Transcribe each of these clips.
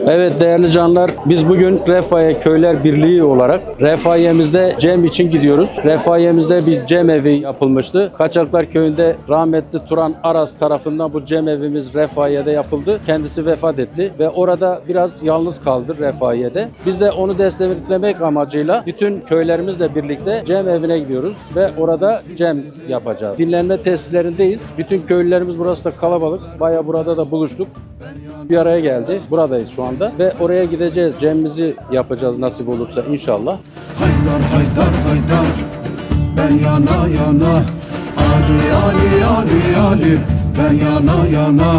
Evet değerli canlar, biz bugün Refahiye Köyler Birliği olarak Refahiye'mizde cem için gidiyoruz. Refahiye'mizde bir cem evi yapılmıştı. Kaçaklar Köyü'nde rahmetli Turan Aras tarafından bu cem evimiz Refahiye'de yapıldı. Kendisi vefat etti ve orada biraz yalnız kaldı Refahiye'de. Biz de onu desteklemek amacıyla bütün köylerimizle birlikte cem evine gidiyoruz ve orada cem yapacağız. Dinlenme tesislerindeyiz. Bütün köylülerimiz burası da kalabalık. Bayağı burada da buluştuk. Bir araya geldi. Buradayız şu anda ve oraya gideceğiz. Cemimizi yapacağız nasip olursa inşallah. Haydar haydar haydar, ben yana yana, Ali Ali Ali Ali, ben yana yana.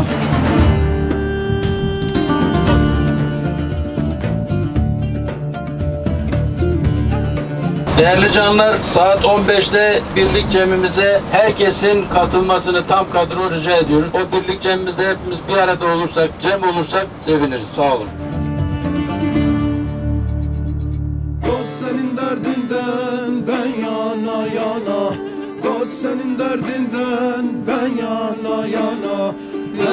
Değerli canlar, saat 15'te birlik cemimize herkesin katılmasını tam kadro rica ediyoruz. O birlik cemimizde hepimiz bir arada olursak, cem olursak seviniriz. Sağ olun. Dost senin derdinden ben yana yana, dost senin derdinden ben yana yana, ya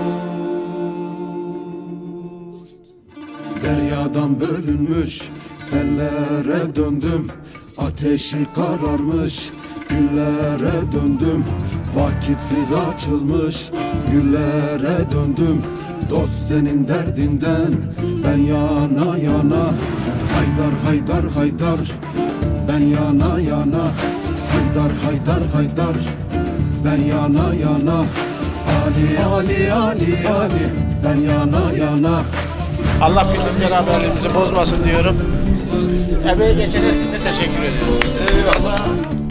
dost. Deryadan bölünmüş sellere döndüm, ateşi kararmış güllere döndüm, vakitsiz açılmış güllere döndüm. Dost senin derdinden ben yana yana, haydar haydar haydar, ben yana yana, haydar haydar haydar, ben yana yana, Ali Ali Ali Ali, ben yana yana. Allah birlik beraberliğimizi bozmasın diyorum. Emeği geçen herkese teşekkür ediyorum. Eyvallah.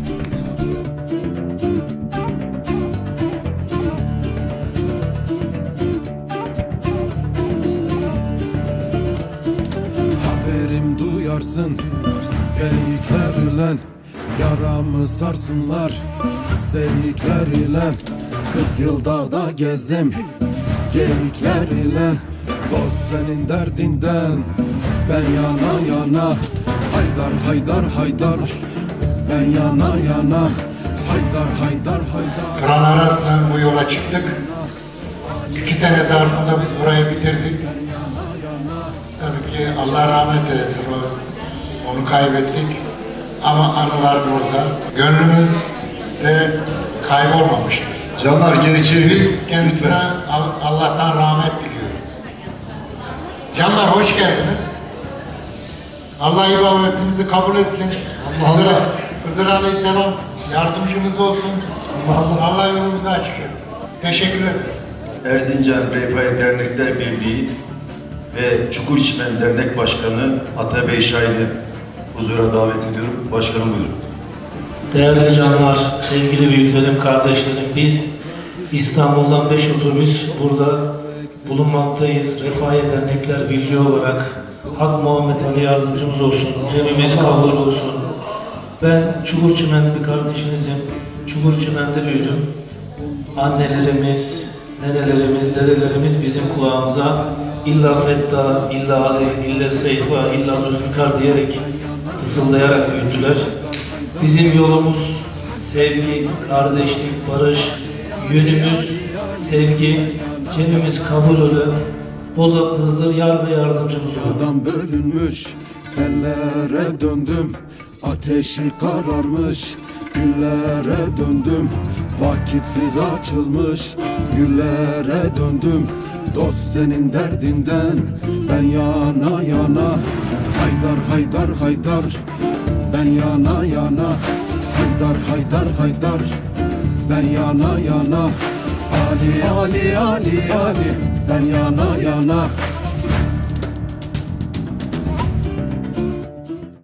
Haberim duyarsın, geyikler ile yaramı sarsınlar, seyikler ile 40 yıl dağda gezdim, geyikler ile. Dost senin derdinden ben yana yana, haydar haydar haydar, ben yana yana, haydar haydar haydar. Turan Aras'la bu yola çıktık. 2 sene zarfında biz burayı bitirdik. Tabii ki Allah rahmet eylesin, onu kaybettik. Ama anılar burada. Gönlümüz de kaybolmamıştır. Canlar gel içeri. Biz kendisine Allah'tan rahmet diliyoruz. Canlar hoş geldiniz. Allah ibadetimizi kabul etsin. Hızır Aleyhisselam yardımcımız olsun. Allah yolumuzu açık etsin. Teşekkür ederim. Erzincan Refahiye Dernekler Birliği ve Çukurçimen Dernek Başkanı Atabey Şahin'i huzura davet ediyorum. Başkanım buyurun. Değerli canlar, sevgili büyüklerim, kardeşlerim, biz İstanbul'dan 5 otobüs burada bulunmaktayız. Refahiye Dernekler Birliği olarak Hak Muhammed Ali yardımcımız olsun, cemimiz kabul olsun. Ben Çukurçimen'de bir kardeşinizim. Çukurçimen'de büyüdüm. Annelerimiz, nenelerimiz, dedelerimiz bizim kulağımıza illa Fetta, illa Ali, illa Seyfa, illa Zülfikar diyerek, fısıldayarak büyüttüler. Bizim yolumuz sevgi, kardeşlik, barış, yönümüz sevgi, cemimiz kabul olur. Bozatlı Hızır yar ve yardımcımız olur. Adam bölünmüş sellere döndüm, ateşi kararmış güllere döndüm, vakitsiz açılmış güllere döndüm. Dost senin derdinden ben yana yana, haydar haydar haydar, ben yana yana, haydar haydar haydar, ben yana yana, Ali Ali Ali Ali, ben yana yana.